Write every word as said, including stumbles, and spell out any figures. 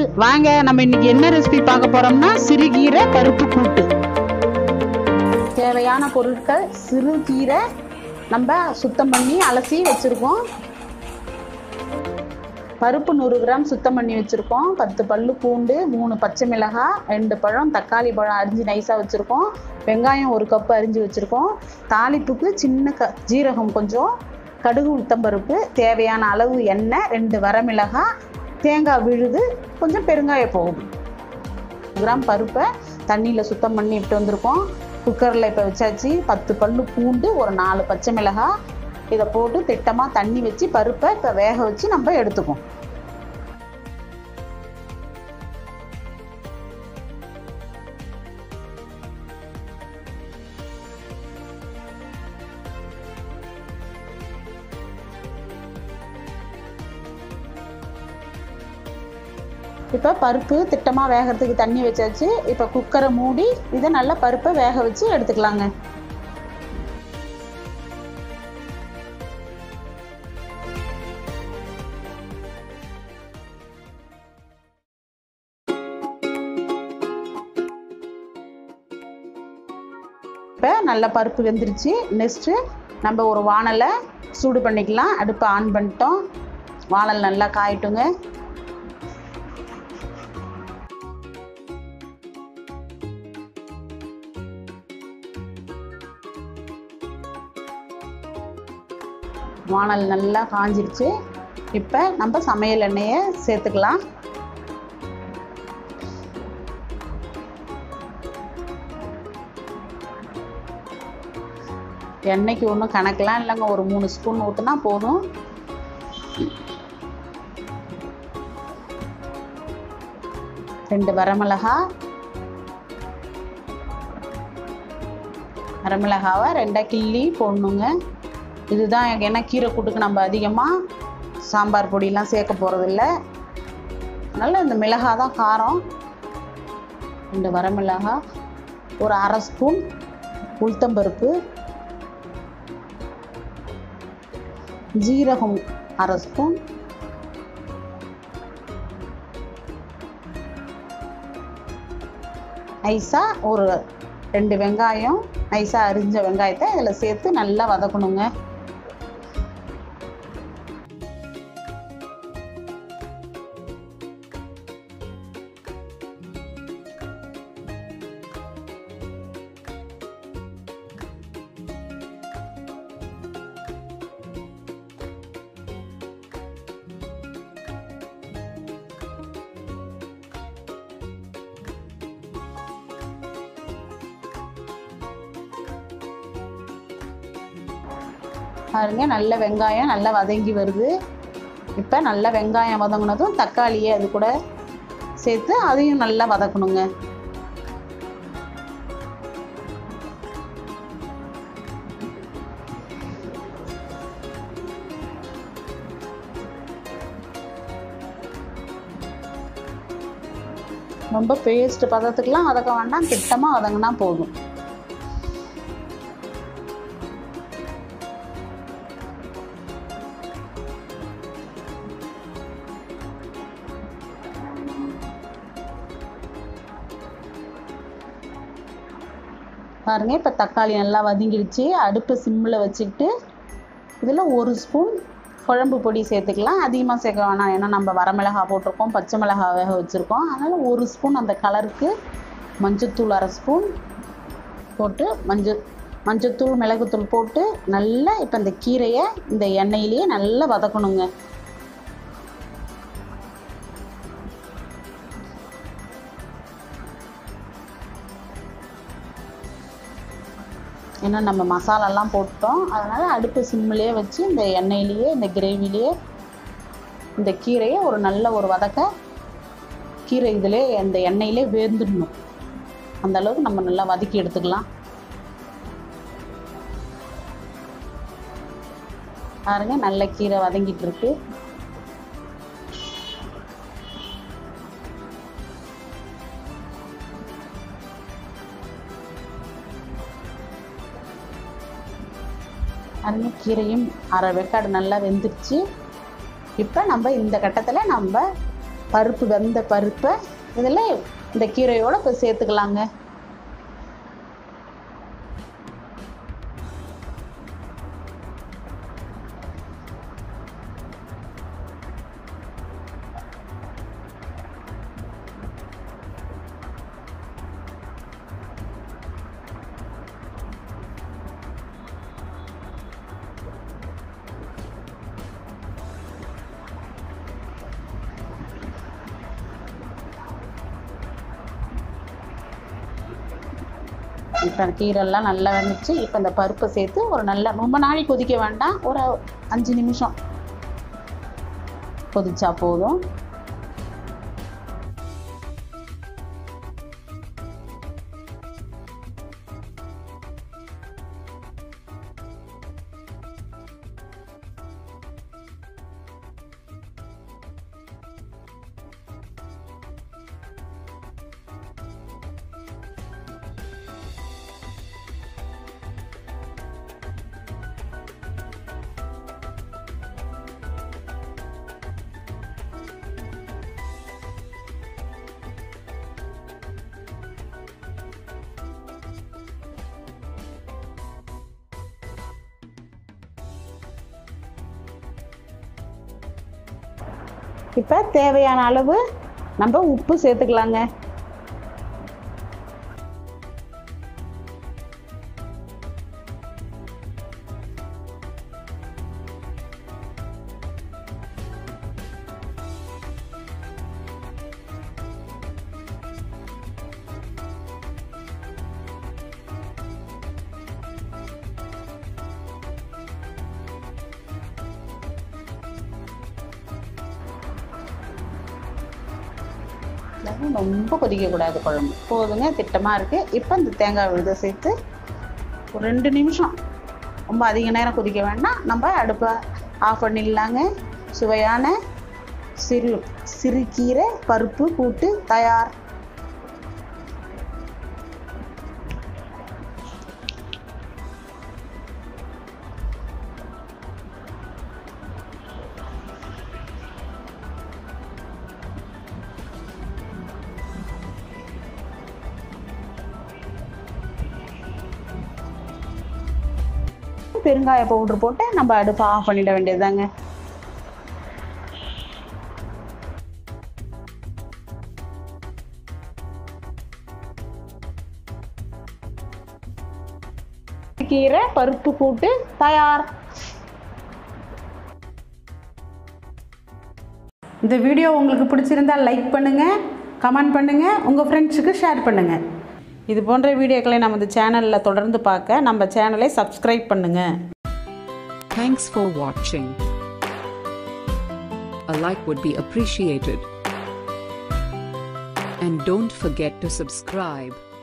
வாங்க நம்ம இன்னைக்கு என்ன ரெசிபி பார்க்க போறோம்னா சிறுகீரை பருப்பு கூட்டு. தேவையான பொருட்கள்: சிறுகீரை நம்ம சுத்தம் பண்ணி அலசி வச்சிருக்கோம், பருப்பு நூறு கிராம் சுத்தம் பண்ணி வச்சிருக்கோம், பத்து பல்லு பூண்டு, மூணு பச்சை மிளகாய், ரெண்டு பழம் தக்காளி பழம் அரிஞ்சு நைஸாக வச்சுருக்கோம், வெங்காயம் ஒரு கப்பு அரிஞ்சு வச்சுருக்கோம், தாளிப்புக்கு சின்ன க ஜீரகம் கொஞ்சம், கடுகு உளுத்தம்பருப்பு, தேவையான அளவு எண்ணெய், ரெண்டு வரமிளகாய், தேங்காய் விழுது, கொஞ்சம் பெருங்காய போகும். கிராம் பருப்பை தண்ணியில் சுத்தம் பண்ணி விட்டு வந்திருக்கோம். குக்கரில் இப்போ வச்சாச்சு. பத்து பல்லு பூண்டு, ஒரு நாலு பச்சை மிளகாய், இதை போட்டு திட்டமாக தண்ணி வச்சு பருப்பை இப்போ வேக வச்சு நம்ம எடுத்துக்குவோம். இப்போ பருப்பு திட்டமாக வேகிறதுக்கு தண்ணி வச்சாச்சு. இப்போ குக்கரை மூடி இதை நல்லா பருப்பை வேக வச்சு எடுத்துக்கலாங்க. இப்போ நல்லா பருப்பு வெந்துருச்சு. நெக்ஸ்ட்டு நம்ம ஒரு வானலை சூடு பண்ணிக்கலாம். அடுப்பை ஆன் பண்ணிட்டோம். வானல் நல்லா காயட்டுங்க. வானல் நல்லா காஞ்சிருச்சு. இப்போ நம்ம சமையல் எண்ணெயை சேர்த்துக்கலாம். எண்ணெய்க்கு ஒன்றும் கணக்கெலாம் இல்லைங்க, ஒரு மூணு ஸ்பூன் ஊற்றினா போதும். ரெண்டு வரமிளகாய், வரமிளகாவை ரெண்டாக கிள்ளி போடணுங்க. இதுதான் ஏன்னா கீரை கூட்டுக்கு நம்ம அதிகமாக சாம்பார் பொடியெலாம் சேர்க்க போகிறதில்ல, அதனால் இந்த மிளகாய் தான் காரம். ரெண்டு வரமிளகாய், ஒரு அரை ஸ்பூன் உளுத்தம்பருப்பு, ஜீரகம் அரை ஸ்பூன், நைஸாக ஒரு ரெண்டு வெங்காயம் நைஸாக அரிஞ்ச வெங்காயத்தை இதில் சேர்த்து நல்லா வதக்கணுங்க. பாருங்க, நல்ல வெங்காயம் நல்லா வதங்கி வருது. இப்போ நல்லா வெங்காயம் வதங்கினதும் தக்காளியை அது கூட சேர்த்து அதையும் நல்லா வதக்கணுங்க. ரொம்ப பேஸ்ட் பதத்துக்கெலாம் வதக்க வேண்டாம், திட்டமாக வதங்கினா போதும். பாருங்க, இப்போ தக்காளி நல்லா வதங்கிடுச்சு. அடுப்பு சிம்மில் வச்சுக்கிட்டு இதில் ஒரு ஸ்பூன் குழம்பு பொடி சேர்த்துக்கலாம். அதிகமாக சேர்க்க வேணாம், ஏன்னா நம்ம வரமிளகாய் போட்டிருக்கோம், பச்சை மிளகாய் வேக வச்சுருக்கோம். அதனால் ஒரு ஸ்பூன் அந்த கலருக்கு மஞ்சத்தூள் அரை ஸ்பூன் போட்டு மஞ்சள் மஞ்சத்தூள் மிளகுத்தூள் போட்டு நல்லா இப்போ இந்த கீரையை இந்த எண்ணெயிலேயே நல்லா வதக்கணுங்க. ஏன்னா நம்ம மசாலாலாம் போட்டோம், அதனால் அடுப்பு சிம்மிலே வச்சு இந்த எண்ணெயிலேயே இந்த கிரேவிலேயே இந்த கீரையை ஒரு நல்ல ஒரு வதக்க கீரை இதிலே இந்த எண்ணெயிலே வேர்ந்துடணும். அந்த அளவுக்கு நம்ம நல்லா வதக்கி எடுத்துக்கலாம். பாருங்க, நல்ல கீரை வதங்கிட்டு இருக்கு. அருமை கீரையும் அரை வெக்காடு நல்லா வெந்துருச்சு. இப்போ நம்ம இந்த கட்டத்தில் நம்ம பருப்பு வெந்த பருப்பை இதில் இந்த கீரையோடு இப்போ சேர்த்துக்கலாங்க. இப்போ கீரைலாம் நல்லா வெந்துச்சு. இப்போ இந்த பருப்பை சேர்த்து ஒரு நல்ல ரொம்ப நாளை கொதிக்க வேண்டாம், ஒரு அஞ்சு நிமிஷம் கொதிச்சா போதும். இப்போ தேவையான அளவு நம்ம உப்பு சேர்த்துக்கலாங்க. ரொம்ப கொதிக்கக்கூடாது குழம்பு, போதுங்க, திட்டமாக இருக்குது. இப்போ இந்த தேங்காய் விழுதை சேர்த்து ஒரு ரெண்டு நிமிஷம், ரொம்ப அதிக நேரம் கொதிக்க வேண்டாம், நம்ம அடுப்பை ஆஃப் பண்ணிடலாங்க. சுவையான சிறு சிறுகீரை பருப்பு கூட்டு தயார். பெருங்காய பவுடர் போட்டு நம்ம அடுப்பை ஆஃப் பண்ணிட வேண்டியதுதாங்க. கீரை பருப்பு கூட்டு தயார். இந்த வீடியோ உங்களுக்கு பிடிச்சிருந்தா லைக் பண்ணுங்க, கமெண்ட் பண்ணுங்க, உங்க ஃப்ரெண்ட்ஸுக்கு ஷேர் பண்ணுங்க. இது போன்ற வீடியோக்களை நமது சேனலில் தொடர்ந்து பார்க்க நம்ம சேனலை சப்ஸ்கிரைப் பண்ணுங்க. Thanks for watching. A like would be appreciated. And don't forget to subscribe.